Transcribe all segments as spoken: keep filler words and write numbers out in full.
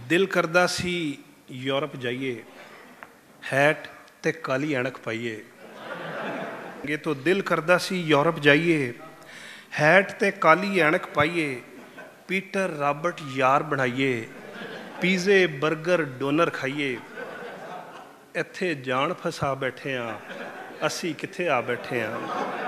दिल करदा सी यूरोप जाइए, हैट ते काली ऐनक पाइए। ये तो दिल करदा सी यूरोप जाइए, हैट ते काली ऐनक पाइए, पीटर रॉबर्ट यार बनाइए, पीजे बर्गर डोनर खाइए। इत्थे जान फसा बैठे हाँ, असी कित्थे आ बैठे हाँ।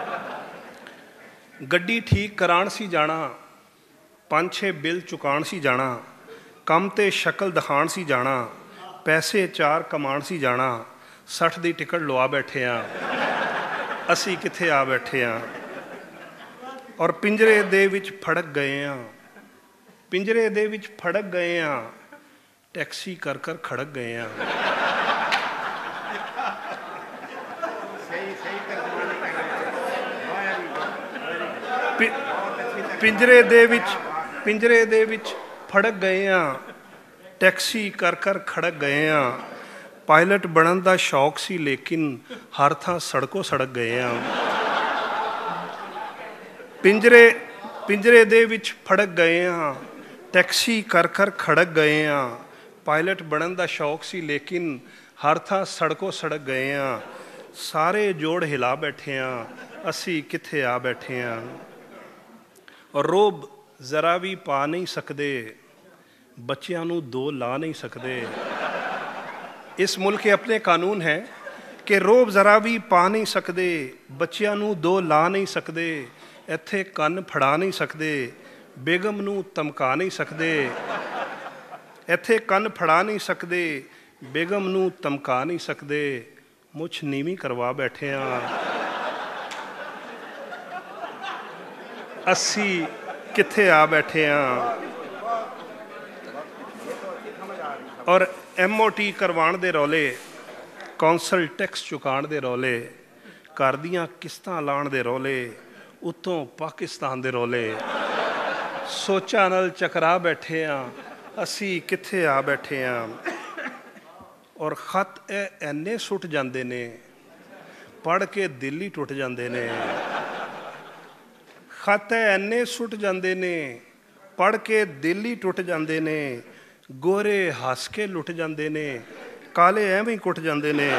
गड्डी ठीक कराण सी जाना, पांच छे बिल चुकाण सी जाना, काम ते शक्ल दिखाण सी जाना, पैसे चार कमाण सी जाना, सठ दी टिकट लवा बैठे हाँ, असी कित्थे आ बैठे हाँ। और पिंजरे दे विच फड़क गए हाँ, पिंजरे दे विच फड़क गए हाँ, टैक्सी कर कर खड़क गए हाँ। पिंजरे दे विच पिंजरे दे विच फड़क गए हाँ, टैक्सी कर कर खड़क गए हाँ। पायलट बनन दा शौक सी लेकिन हर थां सड़कों सड़क गए हाँ। पिंजरे पिंजरे दे विच फड़क गए हाँ, टैक्सी कर कर खड़क गए हाँ। पायलट बनन दा शौक सी लेकिन हर थां सड़कों सड़क गए हाँ। सारे जोड़ हिला बैठे हाँ, असी कित्थे आ बैठे हाँ। और रोब जरा भी पा नहीं सकते, बच्चियां नूं दो ला नहीं सकते। इस मुल्क के अपने कानून हैं कि रोब जरा भी पा नहीं सकते, बच्चियां नूं दो ला नहीं सकते, इत्थे कन्न फड़ा नहीं सकते, बेगम नूं धमका नहीं सकते, इत्थे कन्न फड़ा नहीं सकते, बेगम नूं धमका नहीं सकते। मुछ नीवी करवा बैठे हाँ, असी कित्थे आ बैठे हाँ। और एम ओ टी करवाण दे रौले, कौंसल टैक्स चुकाण दे रौले, घर दियां किस्तां लाण दे रौले, उत्तों पाकिस्तान दे रौले, सोचा नाल चकरा बैठे हाँ, असी कित्थे आ बैठे हाँ। और खत ए इन्ने सुट जांदे ने, पढ़ के दिल ही टुट जांदे ने। खत इन्ने सुट जांदे ने, पढ़ के दिल ही टुट जांदे ने। गोरे हस के लुट जांदे ने, काले एवें ही कुट जांदे ने।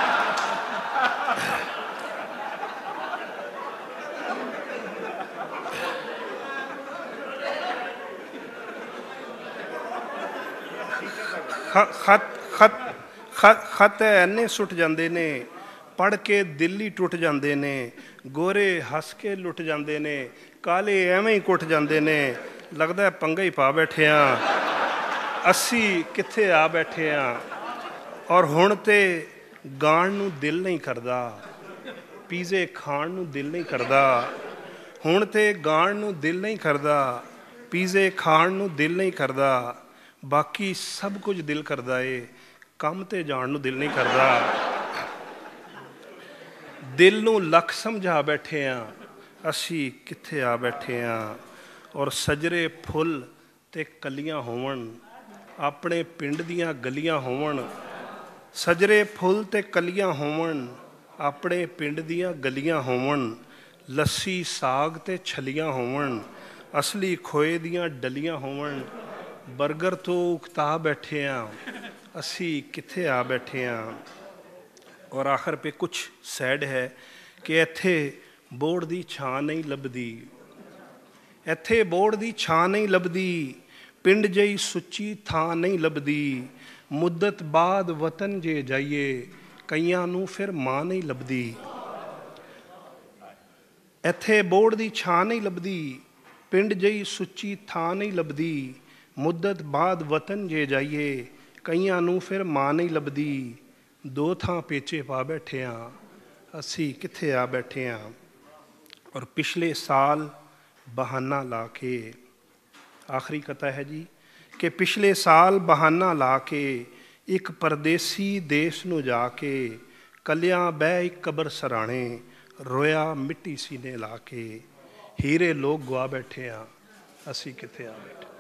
खत खत खत खत इन्ने सुट जांदे ने, पढ़ के दिल ही टुट जांदे ने। गोरे हस के लुट जांदे ने, काले एवें ही कुट जांदे ने। लगदा है पंगा ही पा बैठे हाँ, असी कित्थे आ बैठे हाँ। और हुण ते गाण नूं दिल नहीं करदा, पीजे खाण नूं दिल नहीं करदा। हुण ते गाण नूं दिल नहीं करदा, पीजे खाण नूं दिल नहीं करदा। बाकी सब कुछ दिल करदा है, काम ते जाण नूं दिल नहीं करदा। दिल नूं लख समझा बैठे हाँ, असी कित्थे आ बैठे हाँ। और सजरे फुल ते कलियां होवन, अपने पिंड दियां गलियां होवन। सजरे फुल ते कलियां होवन, अपने पिंड दियां गलियां होवन। लस्सी साग ते छलियां होवन, असली खोए दियां डलियां होवन। बर्गर तो उकता बैठे हाँ, असी कित्थे आ बैठे हाँ। और आखिर पे कुछ सैड है कि इत्थे बोर्ड दी छां नहीं लभदी, इत्थे बोर्ड दी छां नहीं लभदी, पिंड जई सुच्ची थां नहीं लभदी। मुद्दत बाद वतन जे जाइए, कईयां नूं फिर मां नहीं लभदी। इत्थे बोर्ड दी छां नहीं लभदी, पिंड जई सुच्ची थां नहीं लभदी। मुद्दत बाद वतन जे जाइए, कईयां नूं फिर मां नहीं लभदी। दो थां पेचे पा बैठे हाँ, असी कित्थे आ बैठे हाँ। और पिछले साल बहाना ला के, आखिरी कथा है जी, कि पिछले साल बहाना ला के एक परदेसी देश नूं जाके, कलियां बह एक कबर सराणे, रोया मिट्टी सीने ला के। हीरे लोग गवा बैठे हाँ, असी कित्थे आ बैठे।